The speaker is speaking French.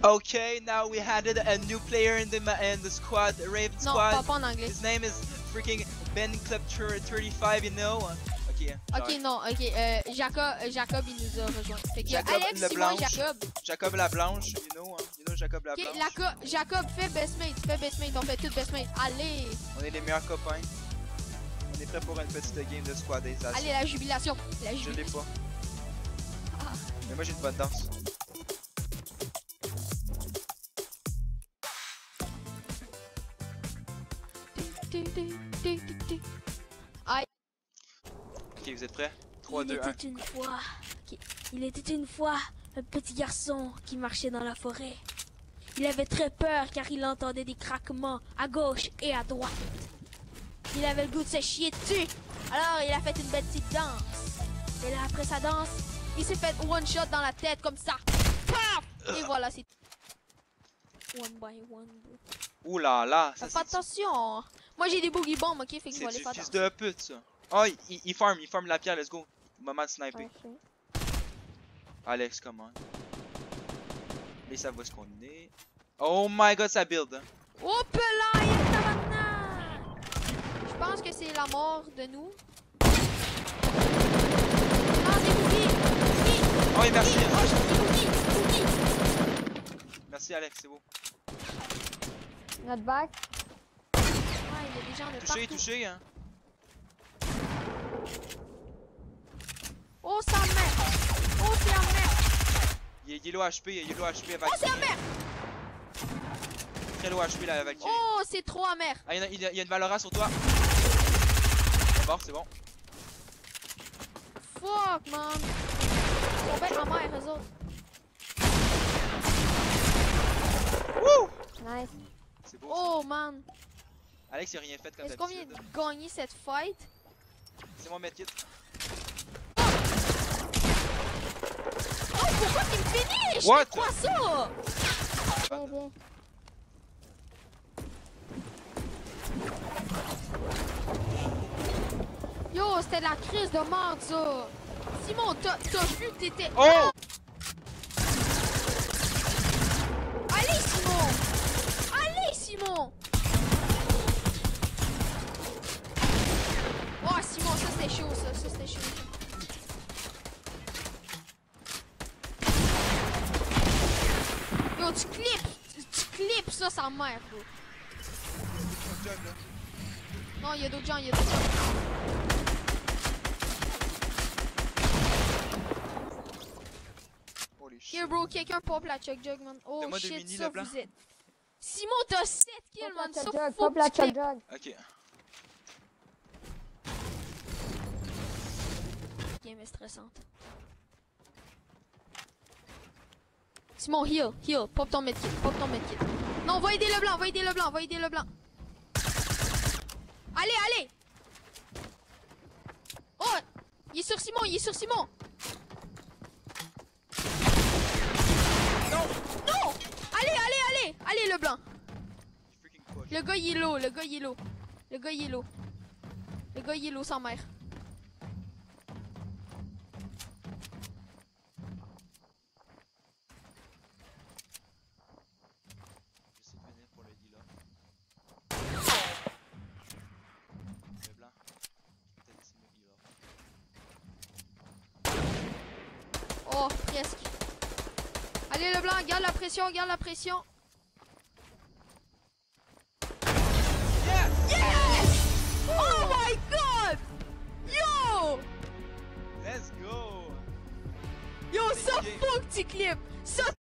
Okay, now we added a new player in the squad, Raven squad. Non, pas en anglais. His name is freaking Ben Club 35, you know. Ok. Ok, non, ok. Jacob, il nous a rejoint. Fait que Jacob Alex, le Simon et blanche. Jacob. Jacob la blanche, you know Jacob la Ok, blanche. Jacob, fais best mate, on fait tout best mate. Allez! On est les meilleurs copains. On est prêt pour une petite game de squadisation. Allez, la jubilation. Je l'ai pas. Ah. Mais moi j'ai une bonne danse. Aïe. Ok, vous êtes prêts? 3, 2, 1. Il était une fois un petit garçon qui marchait dans la forêt. Il avait très peur car il entendait des craquements à gauche et à droite. Il avait le goût de se chier dessus. Alors il a fait une belle petite danse. Et là après sa danse, Il s'est fait one shot dans la tête comme ça. Paf! Et voilà, c'est. one by one. Ouh là là, ça Fais attention. Moi j'ai des boogie bombs, ok? Fait que je vais aller c'est faire du fils attention. de pute ça. Oh, il farm la pierre, let's go. Moment de sniper. Alex, comment? Mais ça va ce qu'on est. Oh my god, ça build. Hein. Hop là, il est maintenant. Je pense que c'est la mort de nous. Non, des boogies. Oh, et merci. Oh, j'ai des boogies. Merci Alex, c'est beau. Not back. Ouais, il y a des gens de partout. Touché, hein. Oh, sa mère. Oh, c'est la mère. Il est low HP, avec. Oh, c'est la mère. Très low HP là avec. Oh, c'est trop amer. Ah, il y a une Valorant sur toi. C'est bon. Fuck, man. Ils sont bien amers, eux autres. Wouh! Nice. C'est beau. Oh, man. Alex, il a rien fait comme Est-ce qu'on vient d'habitude. de gagner cette fight? C'est mon medkit. Oh, pourquoi tu me finis? What? Je crois ça. Bien, bien. Yo, c'était de la crise de merde, ça. Simon, t'as vu que t'étais... Oh! Allez, Simon! Allez, Simon! Oh, Simon, ça c'était chaud, ça c'était chaud. Yo, tu clips ça, sa mère, bro. Non, il y a d'autres gens, Holy shit. Here, bro, quelqu'un pop la chug jug, man. Oh Donne-moi shit, Mini, ça Leblanc. vous êtes. Simon, t'as 7 kills, man. Ça, faut Pop la que tu chug clips. jug. Ok. Game est stressante. Simon, heal, pop ton medkit, Non, va aider le blanc, Allez! Oh, il est sur Simon, Non! Allez, le blanc. Freaking push. Le gars, il est low, sans mère. Je sais venir pour le dealer. Le blanc. Peut-être c'est le healer. Oh, presque. Allez, le blanc, garde la pression. Yes! Oh my god! Yo! Let's go! Yo, ça faut que tu clips! Ça